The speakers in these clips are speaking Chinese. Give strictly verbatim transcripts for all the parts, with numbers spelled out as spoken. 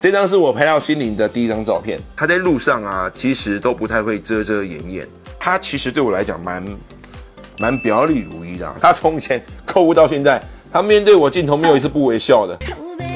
这张是我拍到心灵的第一张照片。他在路上啊，其实都不太会遮遮掩掩。他其实对我来讲蛮蛮表里如一的、啊。他从以前购物到现在，他面对我镜头没有一次不微笑的。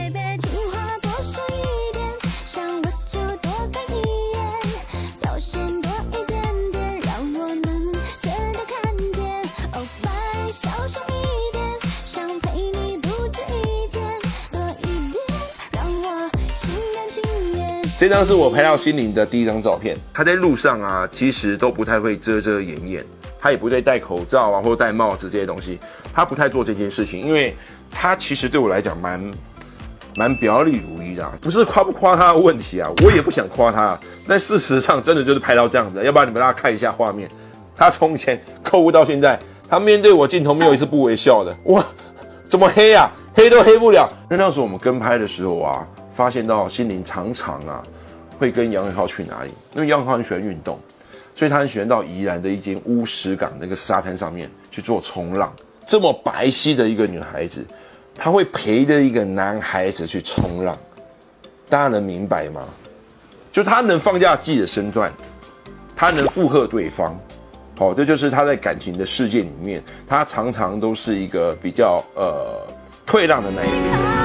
这张是我拍到心灵的第一张照片。他在路上啊，其实都不太会遮遮掩掩，他也不会戴口罩啊，或者戴帽子这些东西，他不太做这件事情，因为他其实对我来讲蛮蛮表里如一的、啊，不是夸不夸他的问题啊，我也不想夸他，但事实上真的就是拍到这样子，要不然你们大家看一下画面，他从以前购物到现在，他面对我镜头没有一次不微笑的，哇，怎么黑啊？黑都黑不了。那那时候我们跟拍的时候啊。 发现到心灵常常啊，会跟杨伟浩去哪里？因为杨伟浩很喜欢运动，所以他很喜欢到宜兰的一间乌石港那个沙滩上面去做冲浪。这么白皙的一个女孩子，她会陪着一个男孩子去冲浪，大家能明白吗？就她能放下自己的身段，她能附和对方，好、哦，这就是她在感情的世界里面，她常常都是一个比较呃退让的那一面。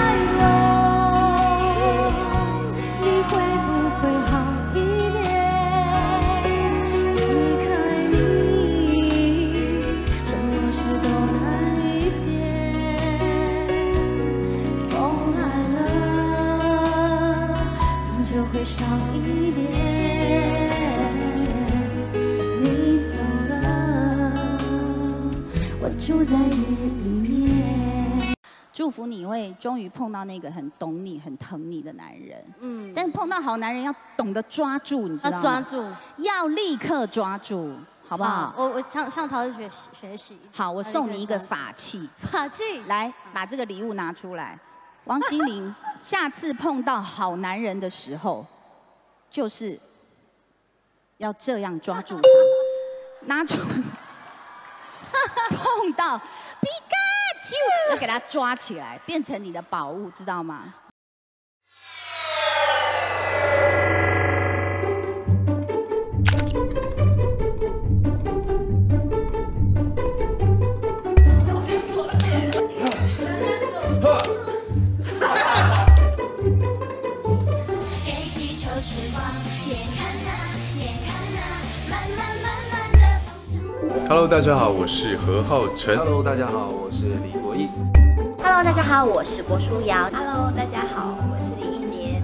少一点，你走了，我住在雨里面。 祝福你会终于碰到那个很懂你、很疼你的男人。嗯，但是碰到好男人要懂得抓住，你知道吗？ 要抓住， 要立刻抓住，好不好？ 好我我向向桃子学学习。 好，我送你一个法器。 法器， 来把这个礼物拿出来。王心凌，下次碰到好男人的时候。 就是要这样抓住他，拿出碰到皮卡丘，要给他抓起来，变成你的宝物，知道吗？ Hello， 大家好，我是何浩晨。 Hello， 大家好，我是李国毅。 Hello， 大家好，我是郭书瑶。 Hello， 大家好，我是李一洁。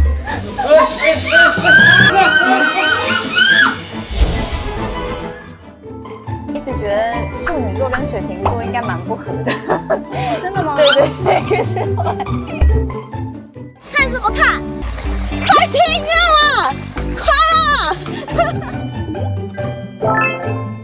一直觉得处女座跟水瓶座应该蛮不合的。 真的吗？ 对对对，可是后来看什么看？快听啊！快啊！